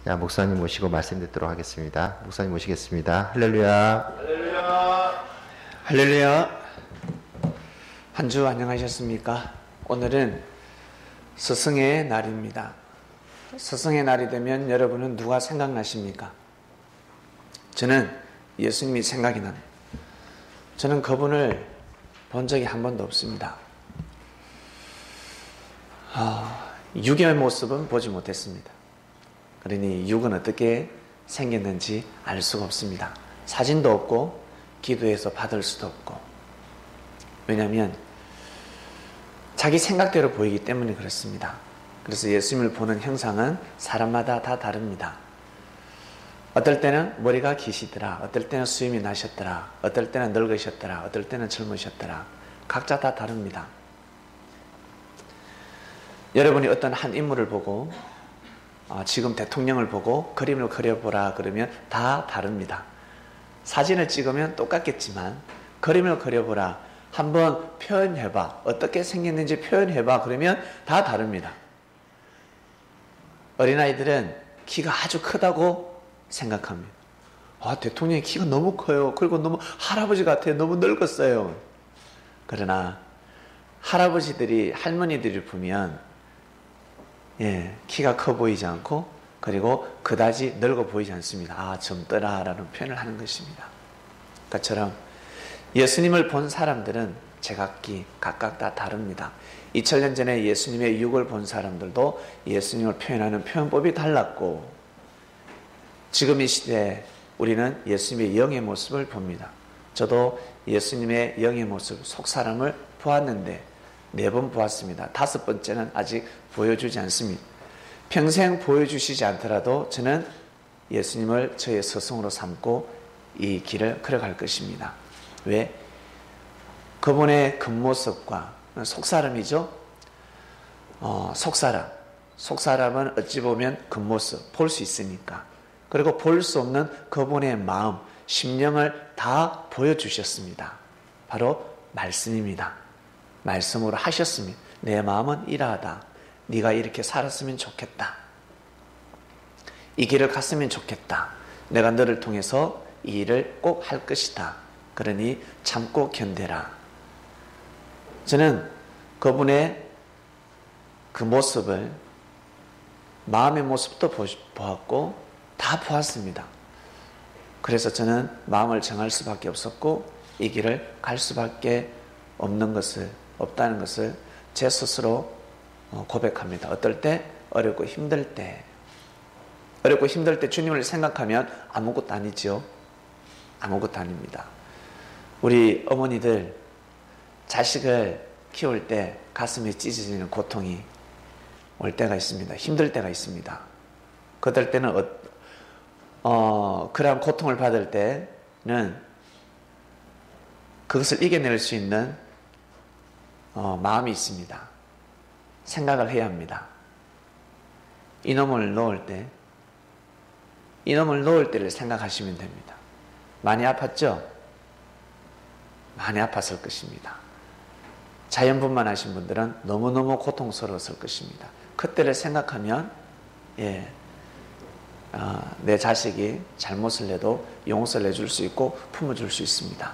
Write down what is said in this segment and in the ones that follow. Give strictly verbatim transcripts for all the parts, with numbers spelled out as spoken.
자, 목사님 모시고 말씀 듣도록 하겠습니다. 목사님 모시겠습니다. 할렐루야. 할렐루야. 할렐루야. 한 주 안녕하셨습니까? 오늘은 스승의 날입니다. 스승의 날이 되면 여러분은 누가 생각나십니까? 저는 예수님이 생각이 납니다. 저는 그분을 본 적이 한 번도 없습니다. 아, 육의 모습은 보지 못했습니다. 그러니 육은 어떻게 생겼는지 알 수가 없습니다. 사진도 없고 기도해서 받을 수도 없고. 왜냐하면 자기 생각대로 보이기 때문에 그렇습니다. 그래서 예수님을 보는 형상은 사람마다 다 다릅니다. 어떨 때는 머리가 기시더라, 어떨 때는 수염이 나셨더라, 어떨 때는 늙으셨더라, 어떨 때는 젊으셨더라. 각자 다 다릅니다. 여러분이 어떤 한 인물을 보고 어, 지금 대통령을 보고 그림을 그려보라 그러면 다 다릅니다. 사진을 찍으면 똑같겠지만 그림을 그려보라, 한번 표현해봐, 어떻게 생겼는지 표현해봐 그러면 다 다릅니다. 어린아이들은 키가 아주 크다고 생각합니다. 아, 대통령이 키가 너무 커요. 그리고 너무 할아버지 같아요. 너무 늙었어요. 그러나 할아버지들이, 할머니들이 보면 예, 키가 커 보이지 않고 그리고 그다지 늙어 보이지 않습니다. 아, 젊더라 라는 표현을 하는 것입니다. 그처럼 예수님을 본 사람들은 제각기 각각 다 다릅니다. 이천 년 전에 예수님의 육을 본 사람들도 예수님을 표현하는 표현법이 달랐고, 지금 이 시대에 우리는 예수님의 영의 모습을 봅니다. 저도 예수님의 영의 모습, 속사람을 보았는데 네 번 보았습니다. 다섯 번째는 아직 보여주지 않습니다. 평생 보여주시지 않더라도 저는 예수님을 저의 스승으로 삼고 이 길을 걸어갈 것입니다. 왜? 그분의 겉모습과, 속사람이죠. 어, 속사람. 속사람은 어찌 보면 겉모습, 볼 수 있으니까. 그리고 볼 수 없는 그분의 마음, 심령을 다 보여주셨습니다. 바로 말씀입니다. 말씀으로 하셨습니다. 내 마음은 이러하다. 네가 이렇게 살았으면 좋겠다. 이 길을 갔으면 좋겠다. 내가 너를 통해서 이 일을 꼭 할 것이다. 그러니 참고 견뎌라. 저는 그분의 그 모습을, 마음의 모습도 보았고 다 보았습니다. 그래서 저는 마음을 정할 수밖에 없었고 이 길을 갈 수밖에 없는 것을, 없다는 것을 제 스스로 고백합니다. 어떨 때? 어렵고 힘들 때. 어렵고 힘들 때 주님을 생각하면 아무것도 아니죠. 아무것도 아닙니다. 우리 어머니들 자식을 키울 때 가슴에 찢어지는 고통이 올 때가 있습니다. 힘들 때가 있습니다. 그럴 때는 어, 어, 그러한 고통을 받을 때는 그것을 이겨낼 수 있는 어, 마음이 있습니다. 생각을 해야 합니다. 이놈을 놓을 때, 이놈을 놓을 때를 생각하시면 됩니다. 많이 아팠죠? 많이 아팠을 것입니다. 자연분만하신 분들은 너무너무 고통스러웠을 것입니다. 그때를 생각하면 예, 어, 내 자식이 잘못을 해도 용서를 해줄 수 있고 품어줄 수 있습니다.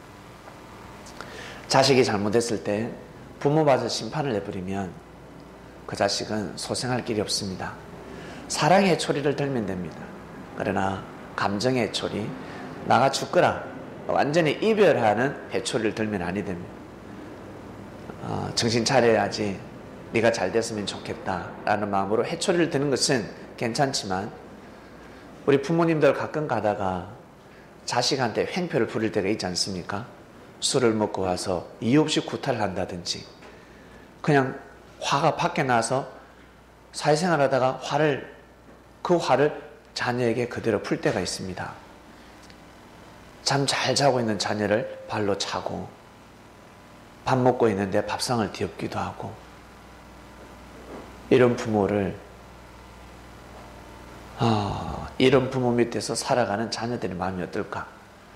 자식이 잘못했을 때 부모받아 심판을 내버리면 그 자식은 소생할 길이 없습니다. 사랑의 초리를 들면 됩니다. 그러나 감정의 초리, 나가 죽거라, 완전히 이별하는 회초리를 들면 아니 됩니다. 어, 정신 차려야지, 네가 잘 됐으면 좋겠다 라는 마음으로 회초리를 드는 것은 괜찮지만, 우리 부모님들 가끔 가다가 자식한테 횡표를 부릴 때가 있지 않습니까? 술을 먹고 와서 이유 없이 구타를 한다든지, 그냥 화가 밖에 나서 사회생활 하다가 화를, 그 화를 자녀에게 그대로 풀 때가 있습니다. 잠 잘 자고 있는 자녀를 발로 차고, 밥 먹고 있는데 밥상을 뒤엎기도 하고, 이런 부모를 아, 이런 부모 밑에서 살아가는 자녀들의 마음이 어떨까?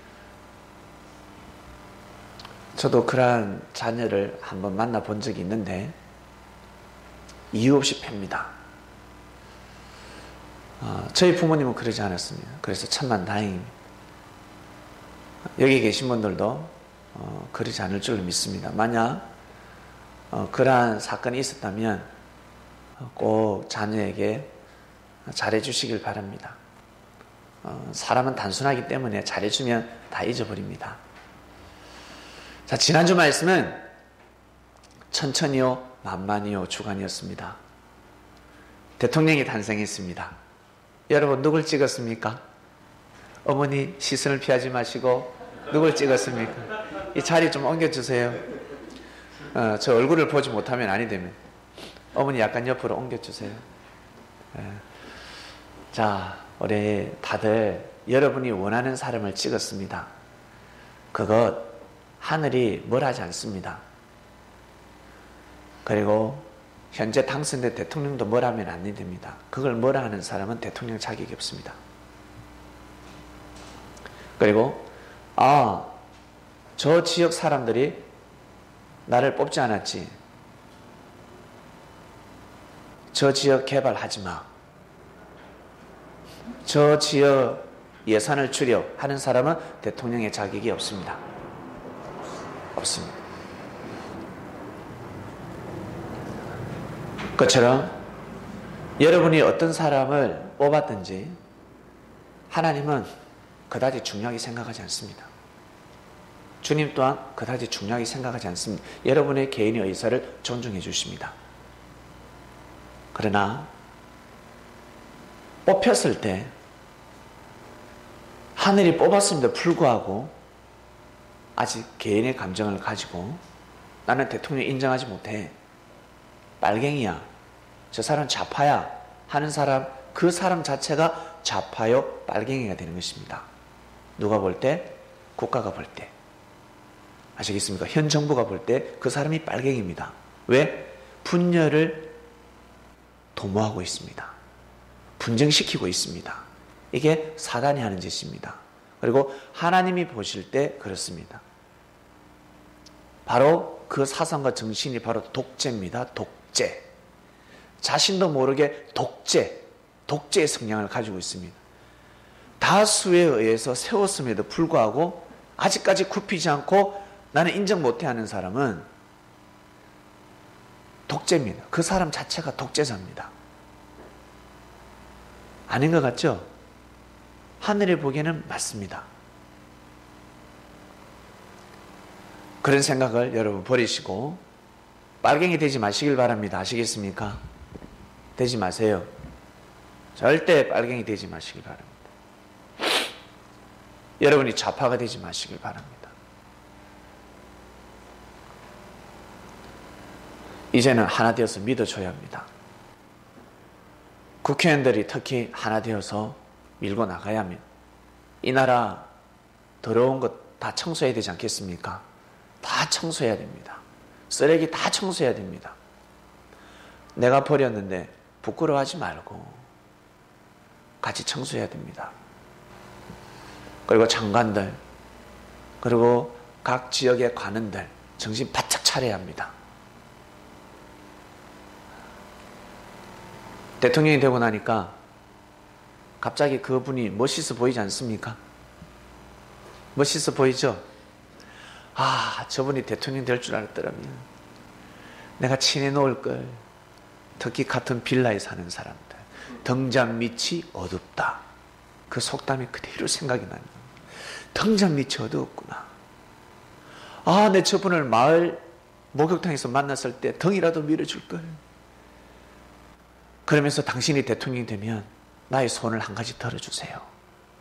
저도 그러한 자녀를 한번 만나본 적이 있는데 이유 없이 팹니다. 어, 저희 부모님은 그러지 않았습니다. 그래서 천만 다행입니다. 여기 계신 분들도 어, 그러지 않을 줄로 믿습니다. 만약 어, 그러한 사건이 있었다면 꼭 자녀에게 잘해주시길 바랍니다. 어, 사람은 단순하기 때문에 잘해주면 다 잊어버립니다. 자, 지난주 말씀은 천천히요 만만히요 주간이었습니다. 대통령이 탄생했습니다. 여러분 누굴 찍었습니까? 어머니 시선을 피하지 마시고 누굴 찍었습니까? 이 자리 좀 옮겨주세요. 어, 저 얼굴을 보지 못하면 아니 되면 어머니 약간 옆으로 옮겨주세요. 예. 자, 우리 다들 여러분이 원하는 사람을 찍었습니다. 그것 하늘이 뭘 하지 않습니다. 그리고 현재 당선된 대통령도 뭘 하면 안 됩니다. 그걸 뭐라 하는 사람은 대통령 자격이 없습니다. 그리고 아, 저 지역 사람들이 나를 뽑지 않았지. 저 지역 개발하지 마. 저 지역 예산을 줄여 하는 사람은 대통령의 자격이 없습니다. 없습니다. 그처럼 여러분이 어떤 사람을 뽑았든지 하나님은 그다지 중요하게 생각하지 않습니다. 주님 또한 그다지 중요하게 생각하지 않습니다. 여러분의 개인의 의사를 존중해 주십니다. 그러나 뽑혔을 때 하늘이 뽑았음에도 불구하고 아직 개인의 감정을 가지고 나는 대통령 인정하지 못해. 빨갱이야. 저 사람 좌파야. 하는 사람, 그 사람 자체가 좌파요 빨갱이가 되는 것입니다. 누가 볼 때? 국가가 볼 때. 아시겠습니까? 현 정부가 볼 때 그 사람이 빨갱이입니다. 왜? 분열을 도모하고 있습니다. 분쟁시키고 있습니다. 이게 사단이 하는 짓입니다. 그리고 하나님이 보실 때 그렇습니다. 바로 그 사상과 정신이 바로 독재입니다. 독재. 자신도 모르게 독재, 독재의 성향을 가지고 있습니다. 다수에 의해서 세웠음에도 불구하고 아직까지 굽히지 않고 나는 인정 못해 하는 사람은 독재입니다. 그 사람 자체가 독재자입니다. 아닌 것 같죠? 하늘에 보기에는 맞습니다. 그런 생각을 여러분 버리시고 빨갱이 되지 마시길 바랍니다. 아시겠습니까? 되지 마세요. 절대 빨갱이 되지 마시길 바랍니다. 여러분이 좌파가 되지 마시길 바랍니다. 이제는 하나 되어서 믿어줘야 합니다. 국회의원들이 특히 하나 되어서 밀고 나가야 하면 이 나라 더러운 것 다 청소해야 되지 않겠습니까? 다 청소해야 됩니다. 쓰레기 다 청소해야 됩니다. 내가 버렸는데 부끄러워하지 말고 같이 청소해야 됩니다. 그리고 장관들, 그리고 각 지역의 관원들 정신 바짝 차려야 합니다. 대통령이 되고 나니까 갑자기 그분이 멋있어 보이지 않습니까? 멋있어 보이죠? 아, 저분이 대통령 될 줄 알았더라면 내가 친해 놓을 걸. 특히 같은 빌라에 사는 사람들, 등잔 밑이 어둡다. 그 속담이 그대로 생각이 나는 겁니다. 등잔 밑이 어두웠구나. 아, 내 저분을 마을 목욕탕에서 만났을 때 등이라도 밀어줄 걸. 그러면서 당신이 대통령이 되면 나의 손을 한 가지 들어주세요.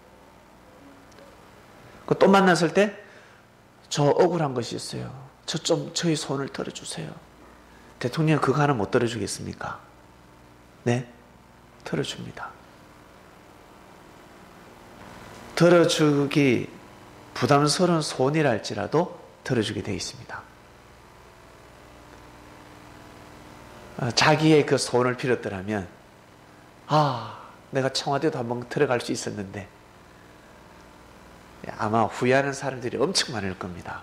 그 또 만났을 때 저 억울한 것이 있어요. 저 좀 저의 손을 들어주세요. 대통령 그거 하나 못 들어주겠습니까? 네? 들어줍니다. 들어주기 부담스러운 손이랄지라도 들어주게 되어 있습니다. 자기의 그 손을 빌었더라면 아, 내가 청와대도 한번 들어갈 수 있었는데 아마 후회하는 사람들이 엄청 많을 겁니다.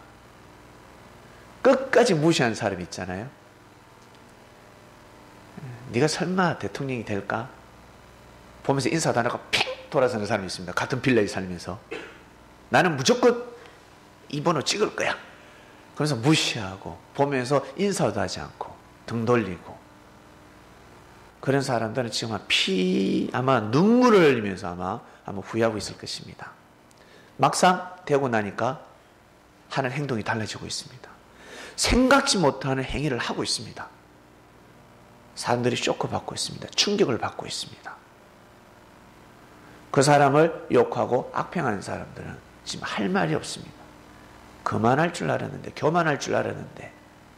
끝까지 무시한 사람 있잖아요. 네가 설마 대통령이 될까? 보면서 인사도 안 하고 핑 돌아서는 사람이 있습니다. 같은 빌라에 살면서. 나는 무조건 이 번호 찍을 거야. 그래서 무시하고 보면서 인사도 하지 않고 등 돌리고. 그런 사람들은 지금 아마 피 아마 눈물을 흘리면서 아마 아마 후회하고 있을 것입니다. 막상 되고 나니까 하는 행동이 달라지고 있습니다. 생각지 못하는 행위를 하고 있습니다. 사람들이 쇼크받고 있습니다. 충격을 받고 있습니다. 그 사람을 욕하고 악평하는 사람들은 지금 할 말이 없습니다. 그만할 줄 알았는데, 교만할 줄 알았는데,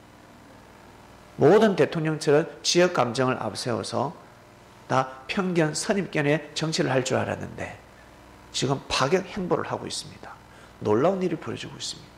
모든 대통령처럼 지역 감정을 앞세워서 다 편견, 선입견의 정치를 할 줄 알았는데 지금 파격 행보를 하고 있습니다. 놀라운 일이 벌어지고 있습니다.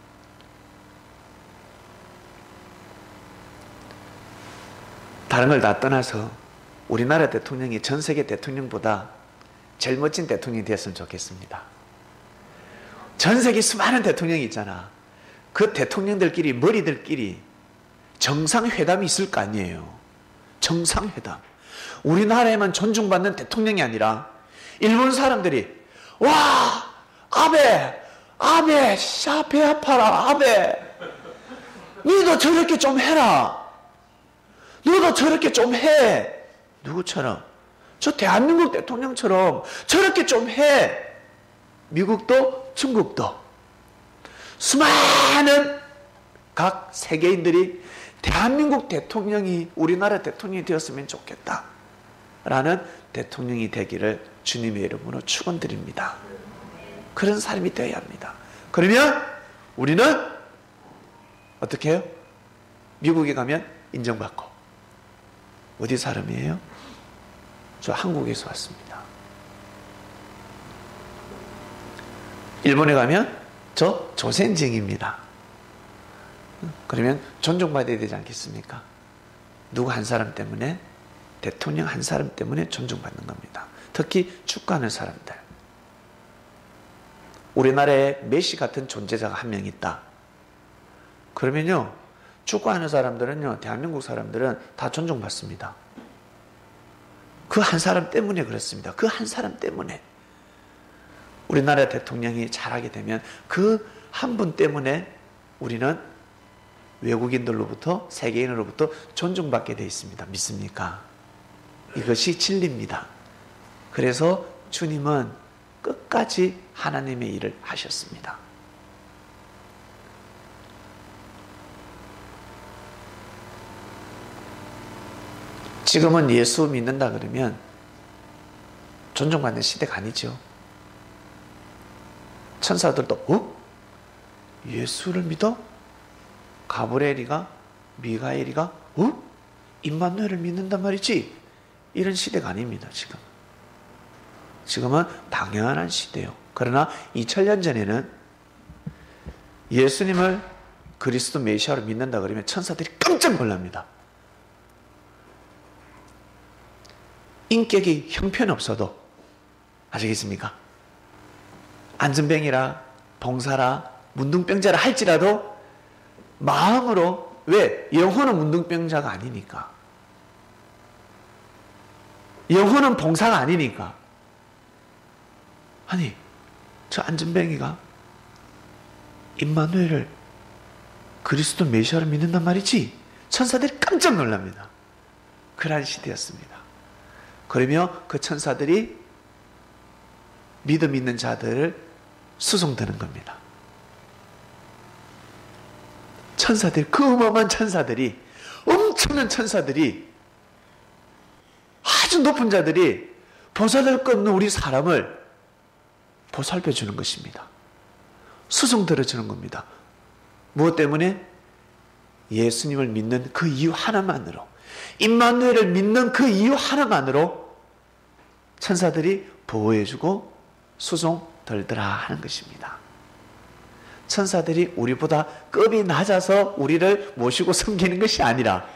다른 걸 다 떠나서 우리나라 대통령이 전 세계 대통령보다 제일 멋진 대통령이 되었으면 좋겠습니다. 전 세계 수많은 대통령이 있잖아. 그 대통령들끼리, 머리들끼리 정상회담이 있을 거 아니에요. 정상회담. 우리나라에만 존중받는 대통령이 아니라 일본 사람들이 와 아베 아베 샤배 아파라 아베 너도 저렇게 좀 해라. 너도 저렇게 좀 해. 누구처럼? 저 대한민국 대통령처럼 저렇게 좀 해. 미국도 중국도 수많은 각 세계인들이 대한민국 대통령이 우리나라 대통령이 되었으면 좋겠다 라는 대통령이 되기를 주님의 이름으로 축원드립니다. 그런 사람이 되어야 합니다. 그러면 우리는 어떻게 해요? 미국에 가면 인정받고. 어디 사람이에요? 저 한국에서 왔습니다. 일본에 가면 저 조센징입니다. 그러면 존중받아야 되지 않겠습니까? 누구 한 사람 때문에, 대통령 한 사람 때문에 존중받는 겁니다. 특히 축구하는 사람들. 우리나라에 메시 같은 존재자가 한 명 있다. 그러면요, 축구하는 사람들은요, 대한민국 사람들은 다 존중받습니다. 그 한 사람 때문에 그렇습니다. 그 한 사람 때문에. 우리나라 대통령이 잘하게 되면 그 한 분 때문에 우리는 외국인들로부터, 세계인으로부터 존중받게 되어 있습니다. 믿습니까? 이것이 진리입니다. 그래서 주님은 끝까지 하나님의 일을 하셨습니다. 지금은 예수 믿는다 그러면 존중받는 시대가 아니죠. 천사들도 어? 예수를 믿어? 가브리엘이가, 미가엘이가 어? 임마누엘을 믿는단 말이지? 이런 시대가 아닙니다. 지금. 지금은 당연한 시대예요. 그러나 이천 년 전에는 예수님을 그리스도 메시아로 믿는다 그러면 천사들이 깜짝 놀랍니다. 인격이 형편없어도, 아시겠습니까? 안전병이라 봉사라 문둥병자라 할지라도 마음으로, 왜? 영혼은 문둥병자가 아니니까, 영혼은 봉사가 아니니까. 아니 저 안전병이가 임마누엘을 그리스도 메시아를 믿는단 말이지? 천사들이 깜짝 놀랍니다. 그러한 시대였습니다. 그러며 그 천사들이 믿음 있는 자들을 수송드는 겁니다. 천사들, 그 어마어마한 천사들이, 엄청난 천사들이, 아주 높은 자들이 보살릴 것 없는 우리 사람을 보살펴 주는 것입니다. 수송들어 주는 겁니다. 무엇 때문에? 예수님을 믿는 그 이유 하나만으로, 임마누엘을 믿는 그 이유 하나만으로 천사들이 보호해주고 수송 들더라 하는 것입니다. 천사들이 우리보다 급이 낮아서 우리를 모시고 섬기는 것이 아니라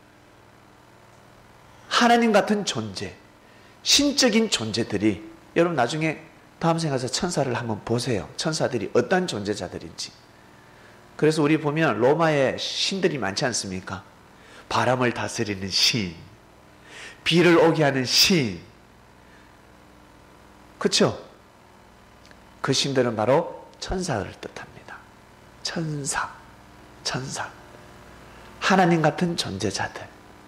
하나님 같은 존재, 신적인 존재들이, 여러분 나중에 다음 생에 가서 천사를 한번 보세요. 천사들이 어떤 존재자들인지. 그래서 우리 보면 로마에 신들이 많지 않습니까? 바람을 다스리는 신, 비를 오게 하는 신, 그렇죠? 그 신들은 바로 천사를 뜻합니다. 천사, 천사. 하나님 같은 존재자들.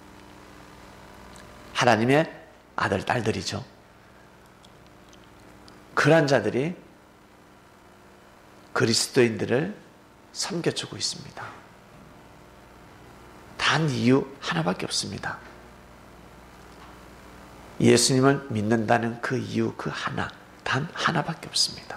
하나님의 아들, 딸들이죠. 그러한 자들이 그리스도인들을 섬겨주고 있습니다. 단 이유 하나밖에 없습니다. 예수님을 믿는다는 그 이유 그 하나, 단 하나밖에 없습니다.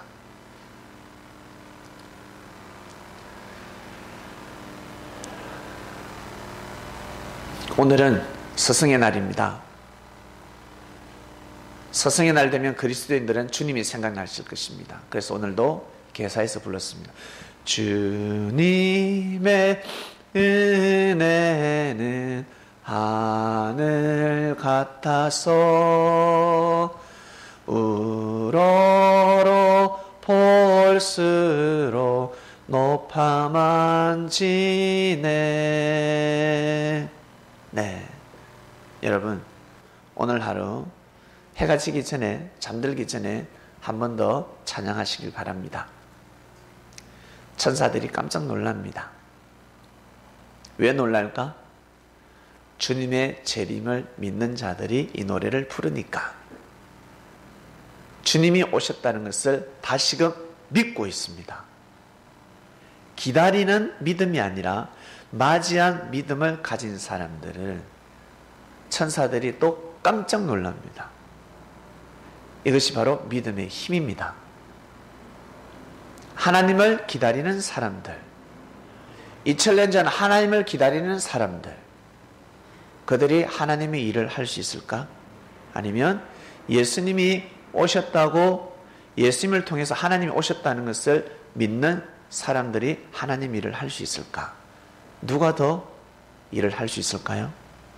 오늘은 스승의 날입니다. 스승의 날 되면 그리스도인들은 주님이 생각나실 것입니다. 그래서 오늘도 개사에서 불렀습니다. 주님의 은혜는 하늘 같아서 우러러 볼수록 높아만 지네. 네, 여러분 오늘 하루 해가 지기 전에 잠들기 전에 한 번 더 찬양하시길 바랍니다. 천사들이 깜짝 놀랍니다. 왜 놀랄까? 주님의 재림을 믿는 자들이 이 노래를 부르니까. 주님이 오셨다는 것을 다시금 믿고 있습니다. 기다리는 믿음이 아니라 맞이한 믿음을 가진 사람들을 천사들이 또 깜짝 놀랍니다. 이것이 바로 믿음의 힘입니다. 하나님을 기다리는 사람들, 이천 년 전 하나님을 기다리는 사람들, 그들이 하나님의 일을 할 수 있을까? 아니면 예수님이 오셨다고, 예수님을 통해서 하나님이 오셨다는 것을 믿는 사람들이 하나님 일을 할 수 있을까? 누가 더 일을 할 수 있을까요?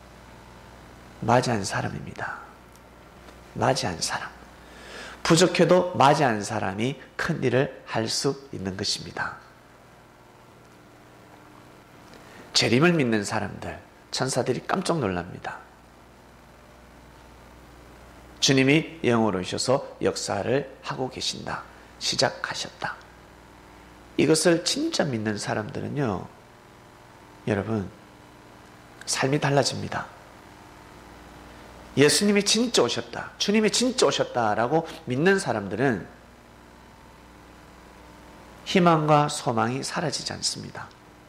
맞이한 사람입니다. 맞이한 사람. 부족해도 맞이한 사람이 큰 일을 할 수 있는 것입니다. 재림을 믿는 사람들, 천사들이 깜짝 놀랍니다. 주님이 영으로 오셔서 역사를 하고 계신다. 시작하셨다. 이것을 진짜 믿는 사람들은요, 여러분, 삶이 달라집니다. 예수님이 진짜 오셨다, 주님이 진짜 오셨다라고 믿는 사람들은 희망과 소망이 사라지지 않습니다.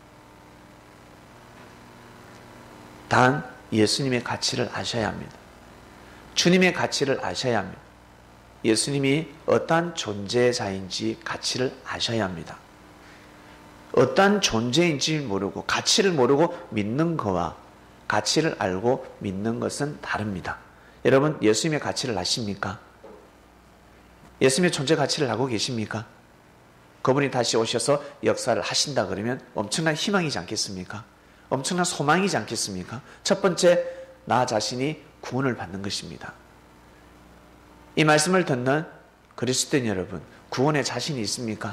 단 예수님의 가치를 아셔야 합니다. 주님의 가치를 아셔야 합니다. 예수님이 어떠한 존재자인지 가치를 아셔야 합니다. 어떠한 존재인지 모르고 가치를 모르고 믿는 거와 가치를 알고 믿는 것은 다릅니다. 여러분, 예수님의 가치를 아십니까? 예수님의 존재 가치를 알고 계십니까? 그분이 다시 오셔서 역사를 하신다 그러면 엄청난 희망이지 않겠습니까? 엄청난 소망이지 않겠습니까? 첫 번째, 나 자신이 구원을 받는 것입니다. 이 말씀을 듣는 그리스도인 여러분, 구원에 자신이 있습니까?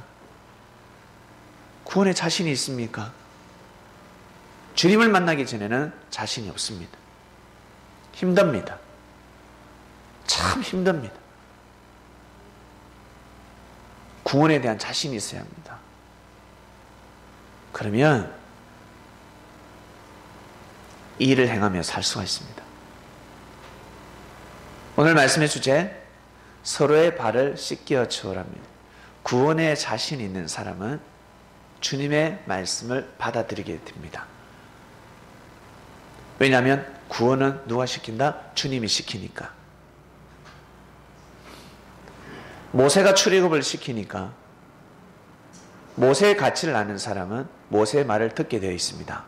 구원에 자신이 있습니까? 주님을 만나기 전에는 자신이 없습니다. 힘듭니다. 참 힘듭니다. 구원에 대한 자신이 있어야 합니다. 그러면 이 일을 행하며 살 수가 있습니다. 오늘 말씀의 주제, 서로의 발을 씻겨 주어랍니다. 구원에 자신 있는 사람은 주님의 말씀을 받아들이게 됩니다. 왜냐하면 구원은 누가 시킨다? 주님이 시키니까. 모세가 출애굽을 시키니까 모세의 가치를 아는 사람은 모세의 말을 듣게 되어 있습니다.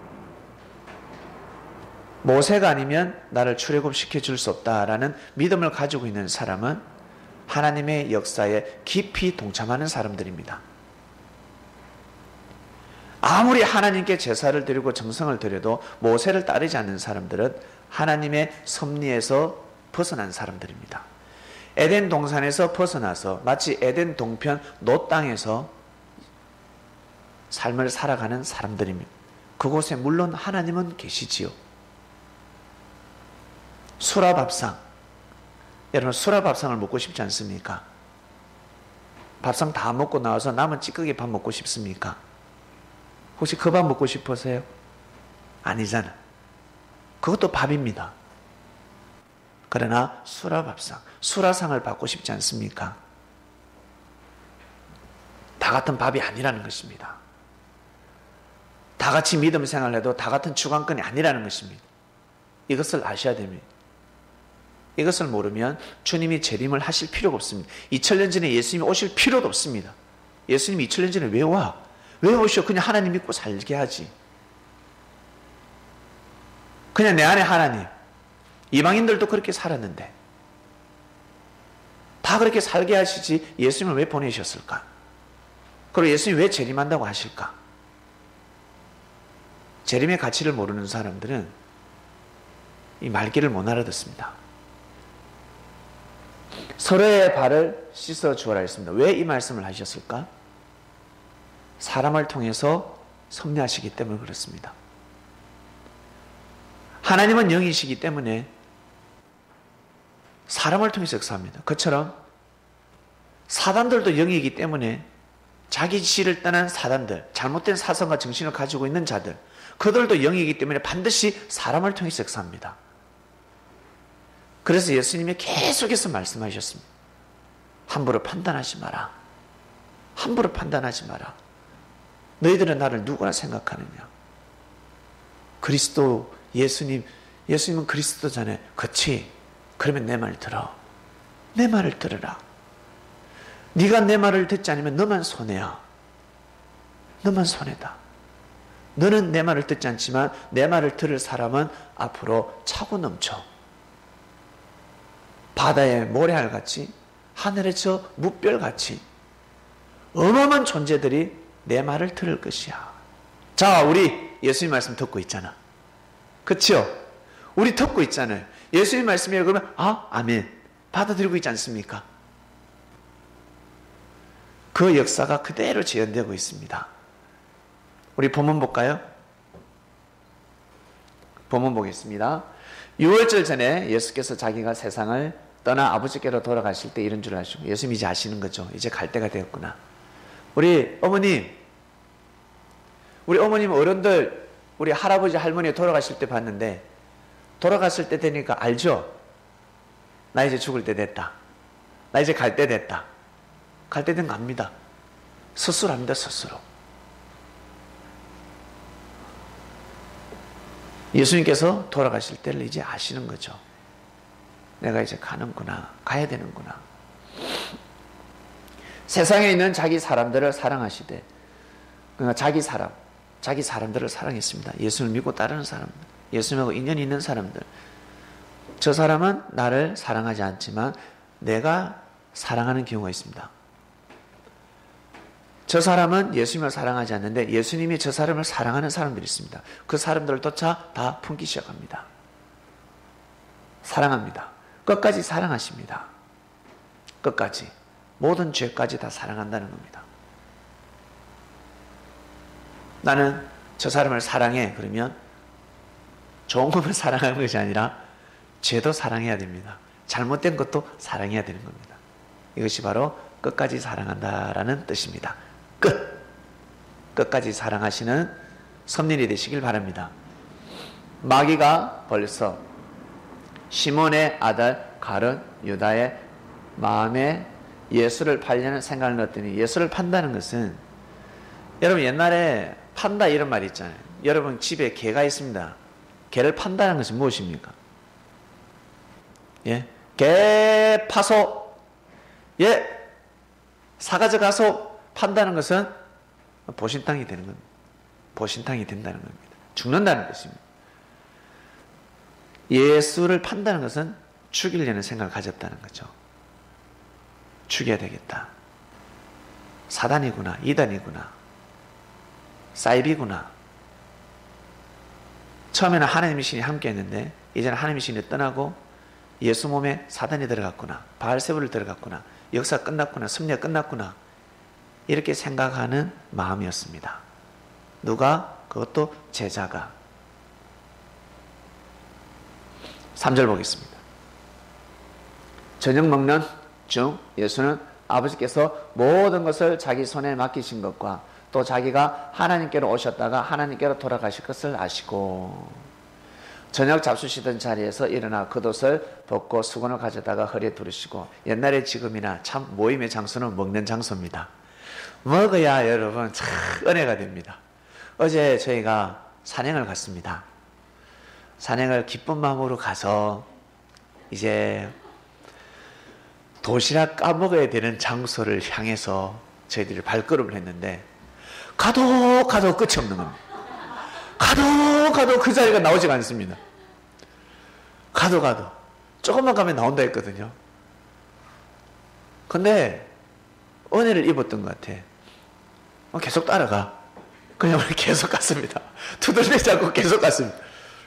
모세가 아니면 나를 출애굽시켜 줄 수 없다라는 믿음을 가지고 있는 사람은 하나님의 역사에 깊이 동참하는 사람들입니다. 아무리 하나님께 제사를 드리고 정성을 드려도 모세를 따르지 않는 사람들은 하나님의 섭리에서 벗어난 사람들입니다. 에덴 동산에서 벗어나서 마치 에덴 동편 노 땅에서 삶을 살아가는 사람들입니다. 그곳에 물론 하나님은 계시지요. 수라밥상, 여러분 수라 밥상을 먹고 싶지 않습니까? 밥상 다 먹고 나와서 남은 찌꺼기 밥 먹고 싶습니까? 혹시 그 밥 먹고 싶으세요? 아니잖아. 그것도 밥입니다. 그러나 수라 밥상, 수라상을 받고 싶지 않습니까? 다 같은 밥이 아니라는 것입니다. 다 같이 믿음 생활을 해도 다 같은 주관권이 아니라는 것입니다. 이것을 아셔야 됩니다. 이것을 모르면 주님이 재림을 하실 필요가 없습니다. 이천 년 전에 예수님이 오실 필요도 없습니다. 예수님이 이천 년 전에 왜 와? 왜 오셔? 그냥 하나님 믿고 살게 하지. 그냥 내 안에 하나님. 이방인들도 그렇게 살았는데 다 그렇게 살게 하시지 예수님을 왜 보내셨을까? 그리고 예수님이 왜 재림한다고 하실까? 재림의 가치를 모르는 사람들은 이 말귀를 못 알아듣습니다. 서로의 발을 씻어 주어라 했습니다. 왜 이 말씀을 하셨을까? 사람을 통해서 섭리하시기 때문에 그렇습니다. 하나님은 영이시기 때문에 사람을 통해서 역사합니다. 그처럼 사단들도 영이기 때문에 자기 지시를 떠난 사단들, 잘못된 사상과 정신을 가지고 있는 자들, 그들도 영이기 때문에 반드시 사람을 통해서 역사합니다. 그래서 예수님이 계속해서 말씀하셨습니다. 함부로 판단하지 마라. 함부로 판단하지 마라. 너희들은 나를 누구나 생각하느냐? 그리스도, 예수님, 예수님은 그리스도잖아요. 그치? 그러면 내 말 들어. 내 말을 들으라. 네가 내 말을 듣지 않으면 너만 손해야. 너만 손해다. 너는 내 말을 듣지 않지만 내 말을 들을 사람은 앞으로 차고 넘쳐. 바다의 모래알같이 하늘의 저 무별같이 어마어마한 존재들이 내 말을 들을 것이야. 자, 우리 예수님 말씀 듣고 있잖아. 그치요? 우리 듣고 있잖아요. 예수님 말씀이에요. 그러면 아, 아멘. 받아들이고 있지 않습니까? 그 역사가 그대로 재현되고 있습니다. 우리 본문 볼까요? 본문 보겠습니다. 유월절 전에 예수께서 자기가 세상을 떠나 아버지께로 돌아가실 때 이런 줄 아시고, 예수님 이제 아시는 거죠. 이제 갈 때가 되었구나. 우리 어머님, 우리 어머님 어른들, 우리 할아버지 할머니 돌아가실 때 봤는데, 돌아갔을 때 되니까 알죠? 나 이제 죽을 때 됐다. 나 이제 갈 때 됐다. 갈 때 된 겁니다. 스스로 합니다. 스스로. 예수님께서 돌아가실 때를 이제 아시는 거죠. 내가 이제 가는구나. 가야 되는구나. 세상에 있는 자기 사람들을 사랑하시되, 그러니까 자기 사람, 자기 사람들을 사랑했습니다. 예수를 믿고 따르는 사람들, 예수님하고 인연이 있는 사람들. 저 사람은 나를 사랑하지 않지만 내가 사랑하는 경우가 있습니다. 저 사람은 예수님을 사랑하지 않는데 예수님이 저 사람을 사랑하는 사람들이 있습니다. 그 사람들조차 다 품기 시작합니다. 사랑합니다. 끝까지 사랑하십니다. 끝까지. 모든 죄까지 다 사랑한다는 겁니다. 나는 저 사람을 사랑해. 그러면 좋은 것만 사랑하는 것이 아니라 죄도 사랑해야 됩니다. 잘못된 것도 사랑해야 되는 겁니다. 이것이 바로 끝까지 사랑한다라는 뜻입니다. 끝! 끝까지 사랑하시는 섭린이 되시길 바랍니다. 마귀가 벌써 시몬의 아들 가룟 유다의 마음에 예수를 팔려는 생각을 넣었더니, 예수를 판다는 것은, 여러분 옛날에 판다 이런 말이 있잖아요. 여러분 집에 개가 있습니다. 개를 판다는 것은 무엇입니까? 예, 개 파소. 예, 사가져 가서 판다는 것은 보신탕이 되는 겁니다. 보신탕이 된다는 겁니다. 죽는다는 것입니다. 예수를 판다는 것은 죽이려는 생각을 가졌다는 거죠. 죽여야 되겠다. 사단이구나, 이단이구나, 사이비구나. 처음에는 하나님의 신이 함께 했는데 이제는 하나님의 신이 떠나고 예수 몸에 사단이 들어갔구나, 바알세불이 들어갔구나, 역사 끝났구나, 섭리가 끝났구나, 이렇게 생각하는 마음이었습니다. 누가? 그것도 제자가. 삼 절 보겠습니다. 저녁 먹는 중 예수는 아버지께서 모든 것을 자기 손에 맡기신 것과 또 자기가 하나님께로 오셨다가 하나님께로 돌아가실 것을 아시고 저녁 잡수시던 자리에서 일어나 겉옷을 벗고 수건을 가져다가 허리에 두르시고, 옛날에 지금이나 참 모임의 장소는 먹는 장소입니다. 먹어야 여러분 참 은혜가 됩니다. 어제 저희가 산행을 갔습니다. 산행을 기쁜 마음으로 가서 이제 도시락 까먹어야 되는 장소를 향해서 저희들이 발걸음을 했는데 가도 가도 끝이 없는 겁니다. 가도 가도 그 자리가 나오지가 않습니다. 가도 가도 조금만 가면 나온다 했거든요. 근데 은혜를 입었던 것 같아. 계속 따라가. 그냥 계속 갔습니다. 투덜대지 않고 계속 갔습니다.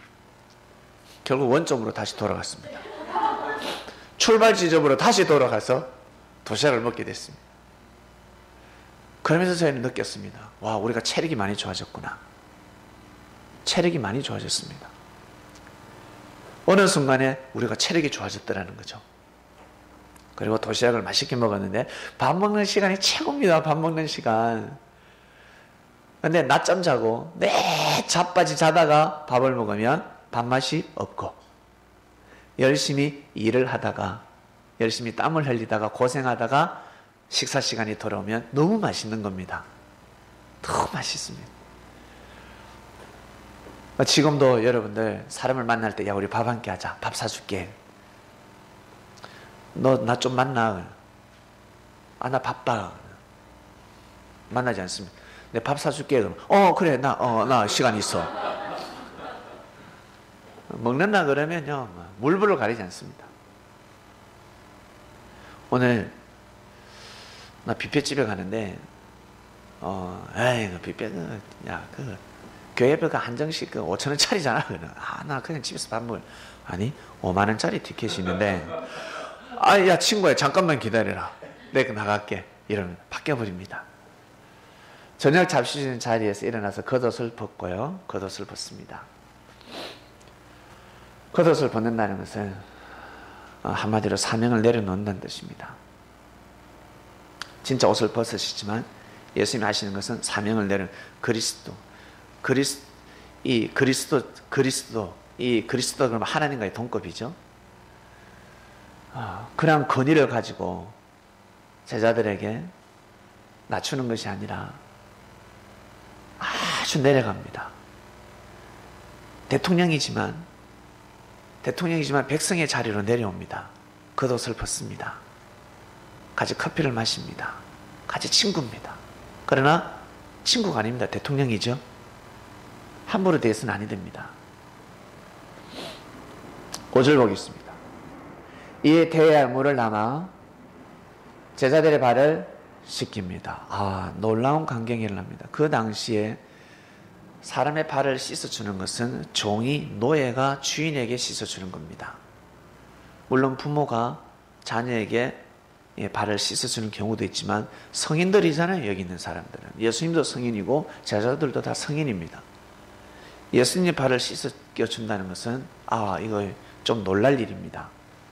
결국 원점으로 다시 돌아갔습니다. 출발 지점으로 다시 돌아가서 도시락을 먹게 됐습니다. 그러면서 저희는 느꼈습니다. 와, 우리가 체력이 많이 좋아졌구나. 체력이 많이 좋아졌습니다. 어느 순간에 우리가 체력이 좋아졌더라는 거죠. 그리고 도시락을 맛있게 먹었는데 밥 먹는 시간이 최고입니다. 밥 먹는 시간. 근데 낮잠 자고 내 자빠지 자다가 밥을 먹으면 밥맛이 없고, 열심히 일을 하다가 열심히 땀을 흘리다가 고생하다가 식사 시간이 돌아오면 너무 맛있는 겁니다. 너무 맛있습니다. 지금도 여러분들 사람을 만날 때 야 우리 밥 한 끼 하자. 밥 사줄게. 너 나 좀 만나. 아 나 바빠. 만나지 않습니다. 내 밥 사줄게. 그럼 어 그래 나 어 나 시간 있어. 먹는다 그러면요 물불을 가리지 않습니다. 오늘 나 뷔페집에 가는데 어 에이 그 뷔페 그 야 그 교회비가 한정식 그 오천 원짜리잖아. 아 나 그냥 집에서 밥 먹을. 아니 오만 원짜리 티켓이 있는데 아 야 친구야 잠깐만 기다려라. 내가 나갈게. 이러면 바뀌어버립니다. 저녁 잡수시는 자리에서 일어나서 겉옷을 벗고요. 겉옷을 벗습니다. 겉옷을 벗는다는 것은 한마디로 사명을 내려놓는다는 뜻입니다. 진짜 옷을 벗으시지만 예수님이 하시는 것은 사명을 내려 그리스도, 그리스 이 그리스도 그리스도 이 그리스도 그러면 하나님과의 동급이죠. 아, 그런 권위를 가지고 제자들에게 낮추는 것이 아니라 아주 내려갑니다. 대통령이지만 대통령이지만 백성의 자리로 내려옵니다. 겉옷을 벗습니다. 같이 커피를 마십니다. 같이 친구입니다. 그러나 친구가 아닙니다. 대통령이죠. 함부로 대해서는 아니 됩니다. 오 절 보겠습니다. 이에 대야 물을 남아 제자들의 발을 씻깁니다. 아, 놀라운 광경이 일어납니다. 그 당시에 사람의 발을 씻어주는 것은 종이 노예가 주인에게 씻어주는 겁니다. 물론 부모가 자녀에게 발을 씻어주는 경우도 있지만 성인들이잖아요. 여기 있는 사람들은. 예수님도 성인이고 제자들도 다 성인입니다. 예수님의 발을 씻어준다는 것은 아 이거 좀 놀랄 일입니다.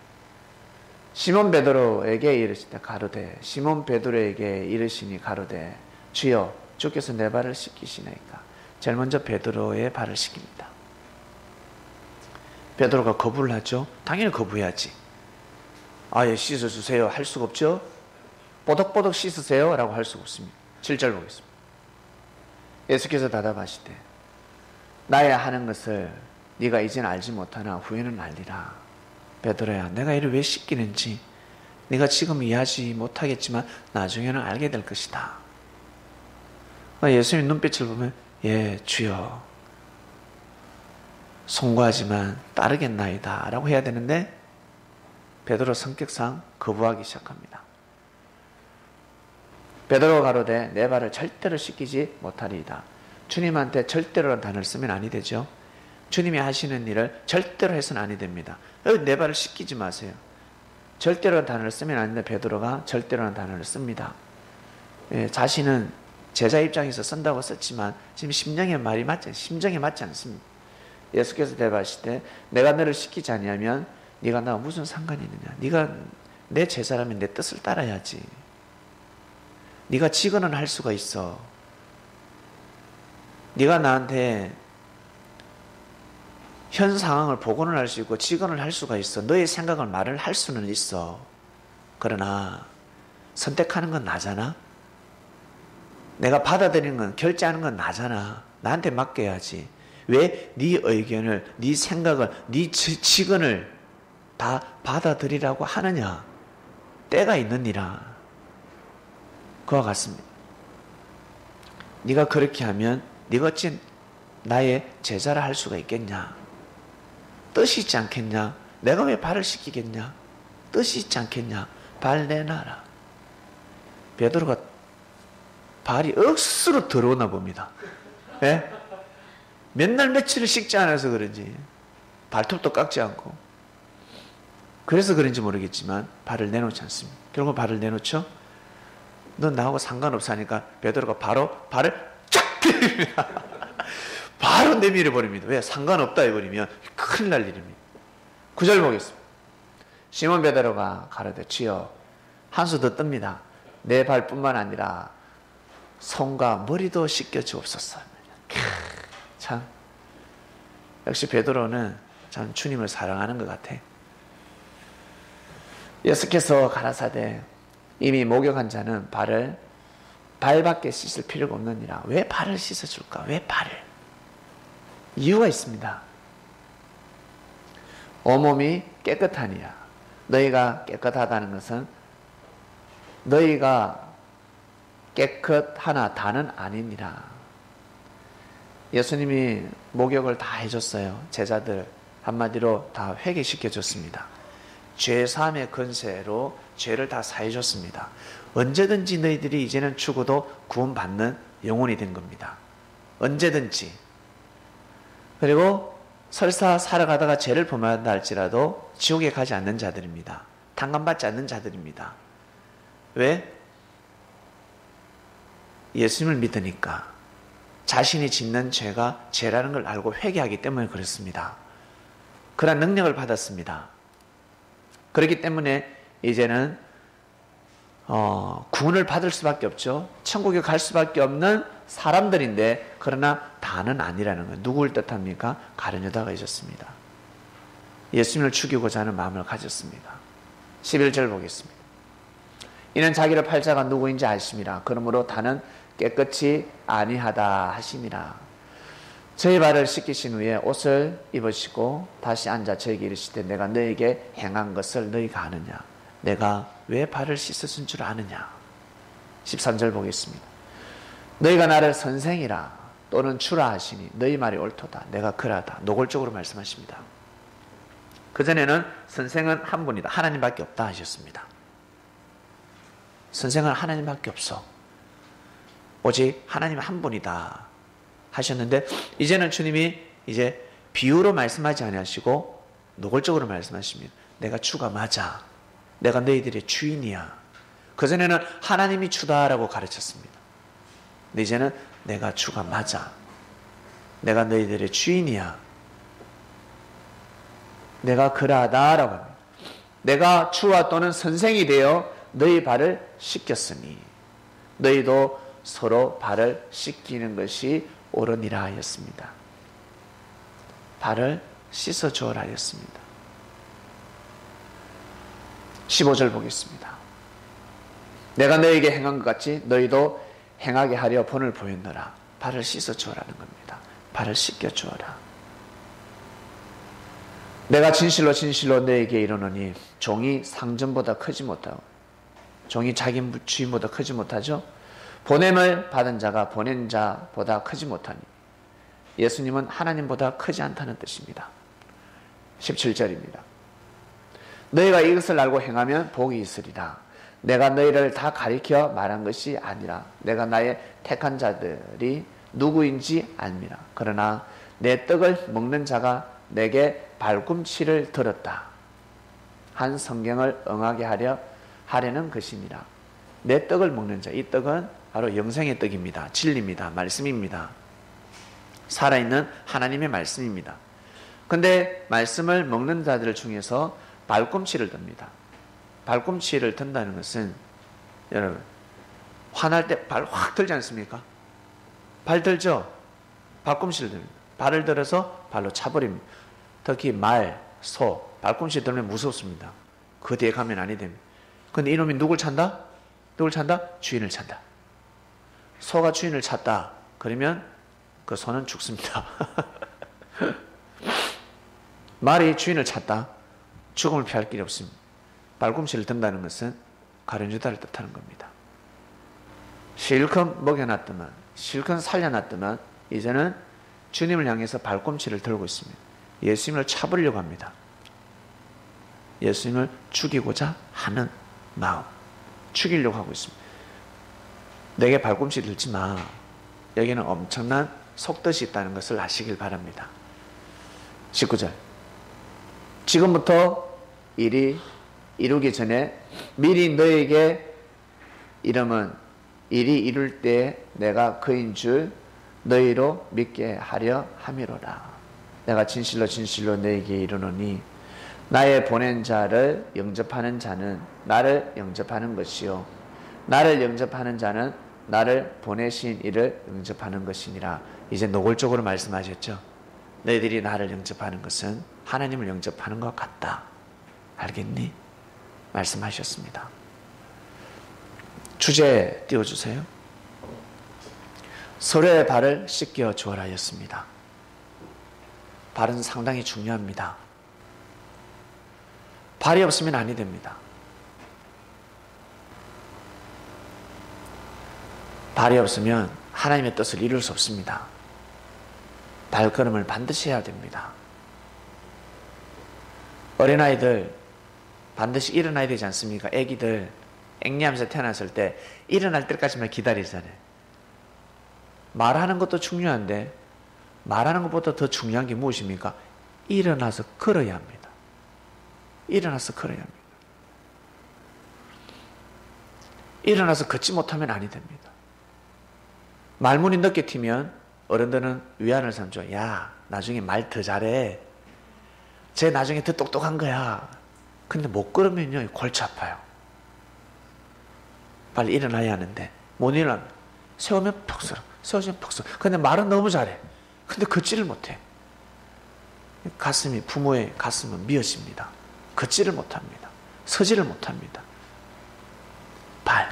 시몬 베드로에게 이르시되 가로되 시몬 베드로에게 이르시니 가로되 주여 주께서 내 발을 씻기시나이까. 제일 먼저 베드로의 발을 씻깁니다. 베드로가 거부를 하죠. 당연히 거부해야지. 아예 씻어주세요 할 수가 없죠. 뽀득뽀득 씻으세요 라고 할 수가 없습니다. 칠 절 보겠습니다. 예수께서 대답하시되 나의 하는 것을 네가 이제는 알지 못하나 후에는 알리라. 베드로야 내가 이를 왜 씻기는지 네가 지금 이해하지 못하겠지만 나중에는 알게 될 것이다. 예수님 눈빛을 보면 예 주여 송구하지만 따르겠나이다 라고 해야 되는데 베드로 성격상 거부하기 시작합니다. 베드로가 가로되 내 발을 절대로 씻기지 못하리이다. 주님한테 절대로라는 단어를 쓰면 아니 되죠. 주님이 하시는 일을 절대로 해서는 아니 됩니다. 내 발을 씻기지 마세요. 절대로라는 단어를 쓰면 아닌데 베드로가 절대로라는 단어를 씁니다. 예, 자신은 제자 입장에서 쓴다고 썼지만 지금 심정의 말이 맞지 심정에 맞지 않습니다. 예수께서 대답하시되 내가 너를 씻기지 아니하면 네가 나와 무슨 상관이 있느냐. 네가 내 제자라면 내 뜻을 따라야지. 네가 직언은 할 수가 있어. 네가 나한테 현 상황을 복원을 할 수 있고 직언을 할 수가 있어. 너의 생각을 말을 할 수는 있어. 그러나 선택하는 건 나잖아. 내가 받아들이는 건, 결제하는 건 나잖아. 나한테 맡겨야지. 왜 네 의견을, 네 생각을, 네 직언을 다 받아들이라고 하느냐. 때가 있느니라. 그와 같습니다. 네가 그렇게 하면 네가 어찌 나의 제자라 할 수가 있겠냐. 뜻이 있지 않겠냐. 내가 왜 발을 씻기겠냐. 뜻이 있지 않겠냐. 발 내놔라. 베드로가 발이 억수로 더러웠나 봅니다. 예? 맨날 며칠을 씻지 않아서 그런지 발톱도 깎지 않고, 그래서 그런지 모르겠지만 발을 내놓지 않습니다. 결국 발을 내놓죠. 넌 나하고 상관없어 하니까 베드로가 바로 발을 쫙 내립니다. 바로 내밀어 버립니다. 왜? 상관없다 해버리면 큰일 날 일입니다. 구 절 보겠습니다. 시몬 베드로가 가로되 주여, 한 수 더 뜹니다. 내 발뿐만 아니라 손과 머리도 씻겨 주옵소서. 참, 역시 베드로는 참 주님을 사랑하는 것 같아. 예수께서 가라사대 이미 목욕한 자는 발을 발밖에 씻을 필요가 없느니라. 왜 발을 씻어줄까? 왜 발을? 이유가 있습니다. 온몸이 깨끗하니라. 너희가 깨끗하다는 것은 너희가 깨끗하나 다는 아니니라. 예수님이 목욕을 다 해줬어요. 제자들 한마디로 다 회개시켜줬습니다. 죄사함의 권세로 죄를 다 사해줬습니다. 언제든지 너희들이 이제는 죽어도 구원받는 영혼이 된 겁니다. 언제든지. 그리고 설사 살아가다가 죄를 범한다 할지라도 지옥에 가지 않는 자들입니다. 탕감받지 않는 자들입니다. 왜? 예수님을 믿으니까. 자신이 짓는 죄가 죄라는 걸 알고 회개하기 때문에 그렇습니다. 그런 능력을 받았습니다. 그렇기 때문에 이제는 어, 구원을 받을 수밖에 없죠. 천국에 갈 수밖에 없는 사람들인데, 그러나 다는 아니라는 거예요. 누구를 뜻합니까? 가룟 유다가 있었습니다. 예수님을 죽이고자 하는 마음을 가졌습니다. 십일 절 보겠습니다. 이는 자기를 팔 자가 누구인지 아심이라. 그러므로 다는 깨끗이 아니하다 하심이라. 저희 발을 씻기신 후에 옷을 입으시고 다시 앉아 저에게 이르시되 내가 너에게 행한 것을 너희가 아느냐. 내가 왜 발을 씻었은 줄 아느냐. 십삼 절 보겠습니다. 너희가 나를 선생이라 또는 주라 하시니 너희 말이 옳도다. 내가 그라다. 노골적으로 말씀하십니다. 그전에는 선생은 한 분이다. 하나님밖에 없다 하셨습니다. 선생은 하나님밖에 없어. 오직 하나님 한 분이다 하셨는데, 이제는 주님이 이제 비유로 말씀하지 아니하시고 노골적으로 말씀하십니다. 내가 주가 맞아. 내가 너희들의 주인이야. 그전에는 하나님이 주다라고 가르쳤습니다. 근데 이제는 내가 주가 맞아. 내가 너희들의 주인이야. 내가 그러하다라고 합니다. 내가 주와 또는 선생이 되어 너희 발을 씻겼으니 너희도 서로 발을 씻기는 것이 옳으니라 하였습니다. 발을 씻어 주어라 하였습니다. 십오 절 보겠습니다. 내가 너에게 행한 것 같이 너희도 행하게 하려 본을 보였노라. 발을 씻어 주어라는 겁니다. 발을 씻겨 주어라. 내가 진실로 진실로 너에게 이르노니 종이 상전보다 크지 못하고, 종이 자기 주인보다 크지 못하죠. 보냄을 받은 자가 보낸 자보다 크지 못하니 예수님은 하나님보다 크지 않다는 뜻입니다. 십칠 절입니다. 너희가 이것을 알고 행하면 복이 있으리라. 내가 너희를 다 가리켜 말한 것이 아니라 내가 나의 택한 자들이 누구인지 알미라. 그러나 내 떡을 먹는 자가 내게 발꿈치를 들었다. 한 성경을 응하게 하려 하려는 것이니라. 내 떡을 먹는 자, 이 떡은 바로 영생의 떡입니다. 진리입니다. 말씀입니다. 살아있는 하나님의 말씀입니다. 근데 말씀을 먹는 자들 중에서 발꿈치를 듭니다. 발꿈치를 든다는 것은 여러분 화날 때 발 확 들지 않습니까? 발 들죠? 발꿈치를 듭니다. 발을 들어서 발로 차버립니다. 특히 말, 소, 발꿈치 들면 무섭습니다. 그 뒤에 가면 아니 됩니다. 근데 이놈이 누굴 찬다? 누굴 찬다? 주인을 찬다. 소가 주인을 찾다. 그러면 그 소는 죽습니다. 말이 주인을 찾다. 죽음을 피할 길이 없습니다. 발꿈치를 든다는 것은 가련주다를 뜻하는 겁니다. 실컷 먹여놨더만, 실컷 살려놨더만 이제는 주님을 향해서 발꿈치를 들고 있습니다. 예수님을 차버리려고 합니다. 예수님을 죽이고자 하는 마음, 죽이려고 하고 있습니다. 내게 발꿈치 들지 마. 여기는 엄청난 속뜻이 있다는 것을 아시길 바랍니다. 십구 절 지금부터 일이 이루기 전에 미리 너에게 이름은 일이 이룰 때 내가 그인 줄 너희로 믿게 하려 함이로라. 내가 진실로 진실로 너에게 이르노니 나의 보낸 자를 영접하는 자는 나를 영접하는 것이요 나를 영접하는 자는 나를 보내신 이를 영접하는 것이니라. 이제 노골적으로 말씀하셨죠. 너희들이 나를 영접하는 것은 하나님을 영접하는 것 같다. 알겠니? 말씀하셨습니다. 주제 띄워주세요. 서로의 발을 씻겨 주어라 하였습니다. 발은 상당히 중요합니다. 발이 없으면 아니 됩니다. 발이 없으면 하나님의 뜻을 이룰 수 없습니다. 발걸음을 반드시 해야 됩니다. 어린아이들 반드시 일어나야 되지 않습니까? 애기들 앵냐하면서 태어났을 때 일어날 때까지만 기다리잖아요. 말하는 것도 중요한데 말하는 것보다 더 중요한 게 무엇입니까? 일어나서 걸어야 합니다. 일어나서 걸어야 합니다. 일어나서 걷지 못하면 아니 됩니다. 말문이 늦게 튀면 어른들은 위안을 삼죠. 야, 나중에 말 더 잘해. 쟤 나중에 더 똑똑한 거야. 근데 못 걸으면요, 골치 아파요. 빨리 일어나야 하는데 못 일어납니다. 세우면 푹 쓰러, 세우면 푹 쓰러. 근데 말은 너무 잘해. 근데 걷지를 못해. 가슴이, 부모의 가슴은 미어집니다. 걷지를 못합니다. 서지를 못합니다. 발.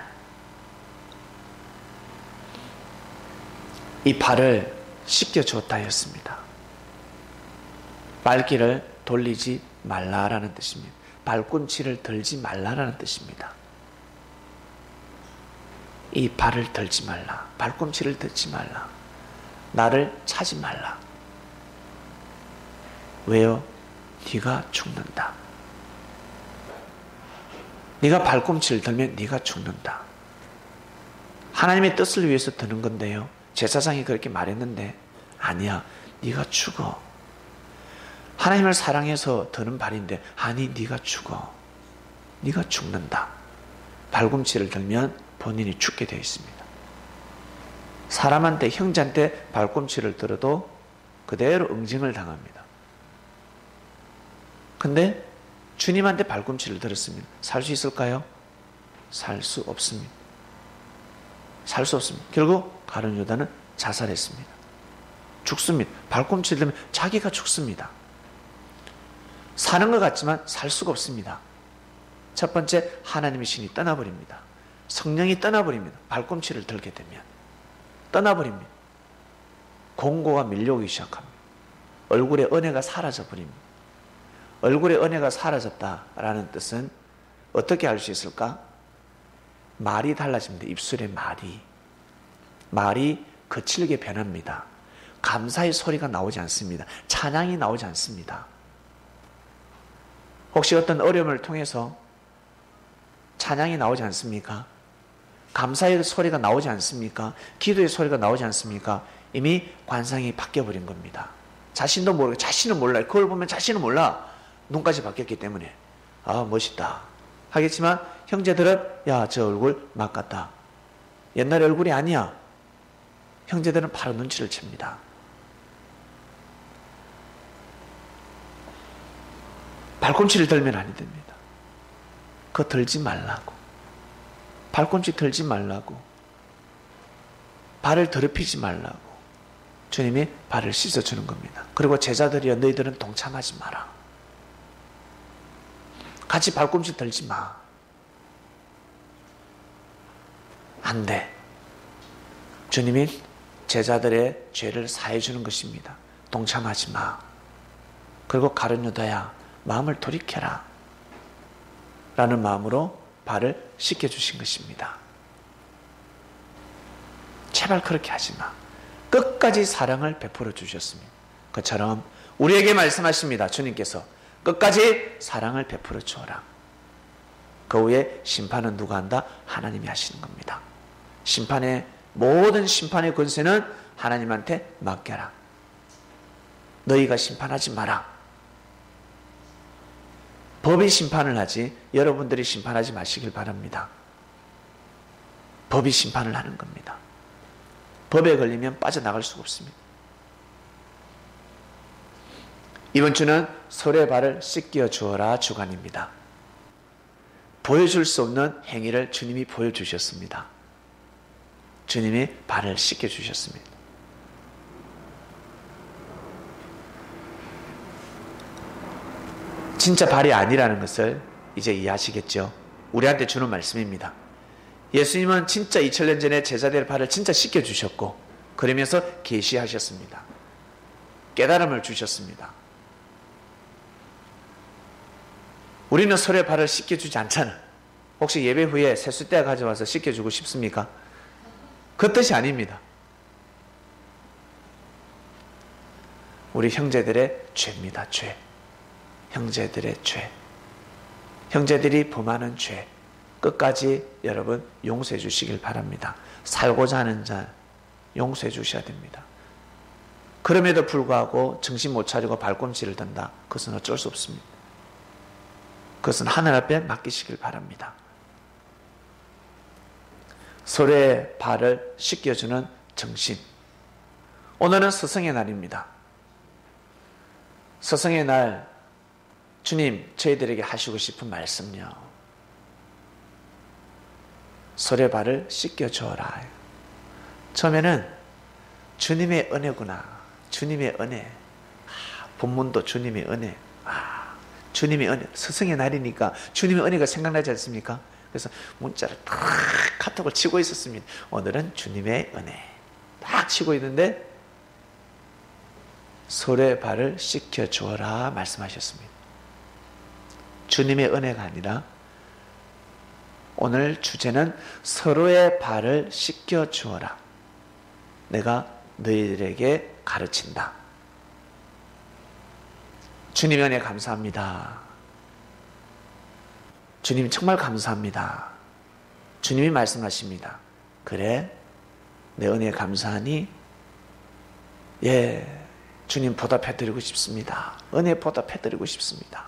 이 발을 씻겨주었다 했습니다. 발길을 돌리지 말라라는 뜻입니다. 발꿈치를 들지 말라라는 뜻입니다. 이 발을 들지 말라. 발꿈치를 들지 말라. 나를 차지 말라. 왜요? 네가 죽는다. 네가 발꿈치를 들면 네가 죽는다. 하나님의 뜻을 위해서 드는 건데요. 제사장이 그렇게 말했는데 아니야. 네가 죽어. 하나님을 사랑해서 드는 발인데 아니 네가 죽어. 네가 죽는다. 발꿈치를 들면 본인이 죽게 되어 있습니다. 사람한테 형제한테 발꿈치를 들어도 그대로 응징을 당합니다. 근데 주님한테 발꿈치를 들었으면 살 수 있을까요? 살 수 없습니다. 살 수 없습니다. 결국 가룟 유다는 자살했습니다. 죽습니다. 발꿈치를 들면 자기가 죽습니다. 사는 것 같지만 살 수가 없습니다. 첫 번째, 하나님의 신이 떠나버립니다. 성령이 떠나버립니다. 발꿈치를 들게 되면 떠나버립니다. 공고가 밀려오기 시작합니다. 얼굴에 은혜가 사라져버립니다. 얼굴에 은혜가 사라졌다라는 뜻은 어떻게 알 수 있을까? 말이 달라집니다. 입술의 말이. 말이 거칠게 변합니다. 감사의 소리가 나오지 않습니다. 찬양이 나오지 않습니다. 혹시 어떤 어려움을 통해서 찬양이 나오지 않습니까? 감사의 소리가 나오지 않습니까? 기도의 소리가 나오지 않습니까? 이미 관상이 바뀌어버린 겁니다. 자신도 모르고, 자신은 몰라요. 그걸 보면 자신은 몰라. 눈까지 바뀌었기 때문에. 아, 멋있다. 하겠지만, 형제들은, 야, 저 얼굴 막 같다. 옛날 얼굴이 아니야. 형제들은 바로 눈치를 챕니다. 발꿈치를 들면 안 됩니다. 그거 들지 말라고. 발꿈치 들지 말라고. 발을 더럽히지 말라고. 주님이 발을 씻어주는 겁니다. 그리고 제자들이여 너희들은 동참하지 마라. 같이 발꿈치 들지 마. 안 돼. 주님이 제자들의 죄를 사해 주는 것입니다. 동참하지 마. 그리고 가룟 유다야 마음을 돌이켜라 라는 마음으로 발을 씻겨주신 것입니다. 제발 그렇게 하지 마. 끝까지 사랑을 베풀어 주셨습니다. 그처럼 우리에게 말씀하십니다. 주님께서 끝까지 사랑을 베풀어 주어라. 그 후에 심판은 누가 한다? 하나님이 하시는 겁니다. 심판의 모든 심판의 권세는 하나님한테 맡겨라. 너희가 심판하지 마라. 법이 심판을 하지 여러분들이 심판하지 마시길 바랍니다. 법이 심판을 하는 겁니다. 법에 걸리면 빠져나갈 수가 없습니다. 이번 주는 서로의 발을 씻겨 주어라 주간입니다. 보여줄 수 없는 행위를 주님이 보여주셨습니다. 주님이 발을 씻겨 주셨습니다. 진짜 발이 아니라는 것을 이제 이해하시겠죠? 우리한테 주는 말씀입니다. 예수님은 진짜 이천 년 전에 제자들의 발을 진짜 씻겨 주셨고 그러면서 계시하셨습니다. 깨달음을 주셨습니다. 우리는 서로의 발을 씻겨주지 않잖아. 혹시 예배 후에 세숫대 가져와서 씻겨주고 싶습니까? 그 뜻이 아닙니다. 우리 형제들의 죄입니다. 죄. 형제들의 죄. 형제들이 범하는 죄. 끝까지 여러분 용서해 주시길 바랍니다. 살고자 하는 자 용서해 주셔야 됩니다. 그럼에도 불구하고 정신 못 차리고 발꿈치를 든다. 그것은 어쩔 수 없습니다. 그것은 하늘 앞에 맡기시길 바랍니다. 서로의 발을 씻겨주는 정신. 오늘은 스승의 날입니다. 스승의 날 주님 저희들에게 하시고 싶은 말씀요. 서로의 발을 씻겨주어라. 처음에는 주님의 은혜구나. 주님의 은혜. 아, 본문도 주님의 은혜. 아, 주님의 은혜. 스승의 날이니까 주님의 은혜가 생각나지 않습니까? 그래서 문자를 탁 카톡을 치고 있었습니다. 오늘은 주님의 은혜. 딱 치고 있는데 서로의 발을 씻겨주어라 말씀하셨습니다. 주님의 은혜가 아니라 오늘 주제는 서로의 발을 씻겨주어라. 내가 너희들에게 가르친다. 주님의 은혜 감사합니다. 주님 정말 감사합니다. 주님이 말씀하십니다. 그래, 내 은혜에 감사하니 예, 주님 보답해드리고 싶습니다. 은혜 보답해드리고 싶습니다.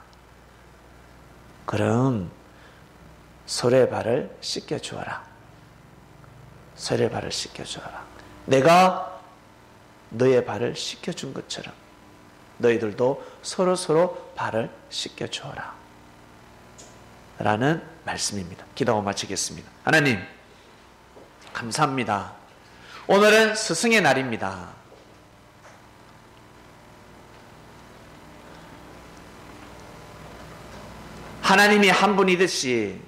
그럼 서로의 발을 씻겨주어라. 서로의 발을 씻겨주어라. 내가 너의 발을 씻겨준 것처럼 너희들도 서로 서로 발을 씻겨주어라. 라는 말씀입니다. 기도하고 마치겠습니다. 하나님 감사합니다. 오늘은 스승의 날입니다. 하나님이 한 분이듯이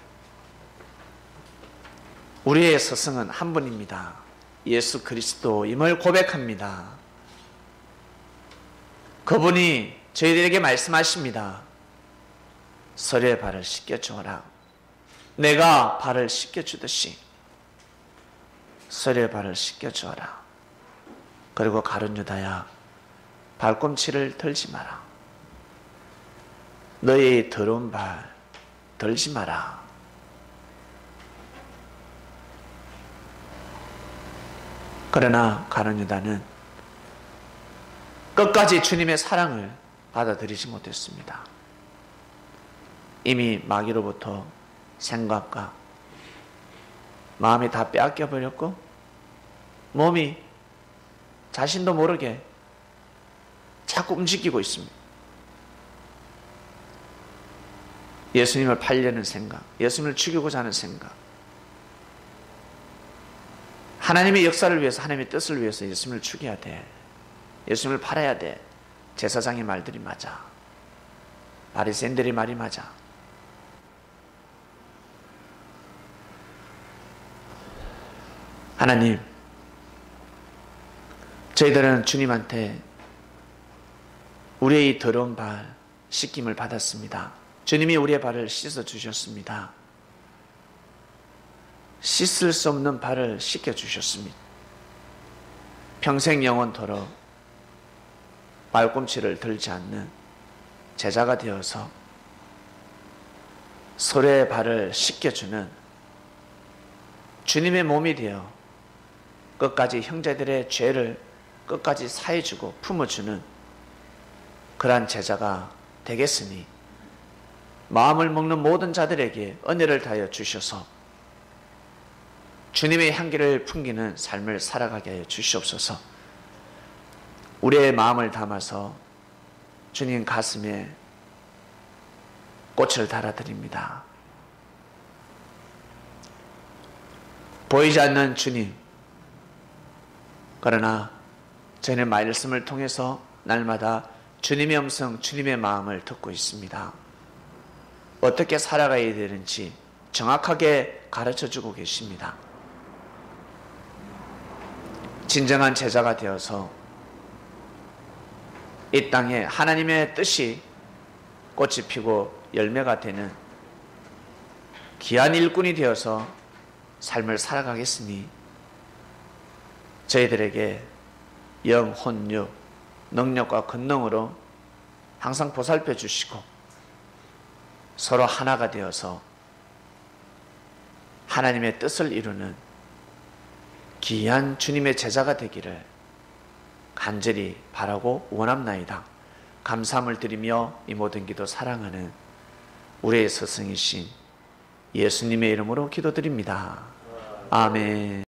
우리의 스승은 한 분입니다. 예수 그리스도임을 고백합니다. 그분이 저희들에게 말씀하십니다. 서로의 발을 씻겨주어라. 내가 발을 씻겨주듯이 서로의 발을 씻겨주어라. 그리고 가룟 유다야 발꿈치를 들지 마라. 너의 더러운 발 들지 마라. 그러나 가룟 유다는 끝까지 주님의 사랑을 받아들이지 못했습니다. 이미 마귀로부터 생각과 마음이 다 빼앗겨 버렸고 몸이 자신도 모르게 자꾸 움직이고 있습니다. 예수님을 팔려는 생각, 예수님을 죽이고자 하는 생각, 하나님의 역사를 위해서, 하나님의 뜻을 위해서 예수님을 죽여야 돼, 예수님을 팔아야 돼. 제사장의 말들이 맞아, 바리새인들의 말이 맞아. 하나님, 저희들은 주님한테 우리의 이 더러운 발 씻김을 받았습니다. 주님이 우리의 발을 씻어 주셨습니다. 씻을 수 없는 발을 씻겨 주셨습니다. 평생 영원토록 발꿈치를 들지 않는 제자가 되어서 서로의 발을 씻겨주는 주님의 몸이 되어 끝까지 형제들의 죄를 끝까지 사해주고 품어주는 그러한 제자가 되겠으니 마음을 먹는 모든 자들에게 은혜를 다하여 주셔서 주님의 향기를 풍기는 삶을 살아가게 하여 주시옵소서. 우리의 마음을 담아서 주님 가슴에 꽃을 달아드립니다. 보이지 않는 주님, 그러나 저희는 말씀을 통해서 날마다 주님의 음성, 주님의 마음을 듣고 있습니다. 어떻게 살아가야 되는지 정확하게 가르쳐주고 계십니다. 진정한 제자가 되어서 이 땅에 하나님의 뜻이 꽃이 피고 열매가 되는 귀한 일꾼이 되어서 삶을 살아가겠으니 저희들에게 영, 혼, 육, 능력과 권능으로 항상 보살펴 주시고 서로 하나가 되어서 하나님의 뜻을 이루는 귀한 주님의 제자가 되기를 간절히 바라고 원합나이다. 감사함을 드리며 이 모든 기도 사랑하는 우리의 스승이신 예수님의 이름으로 기도드립니다. 아멘.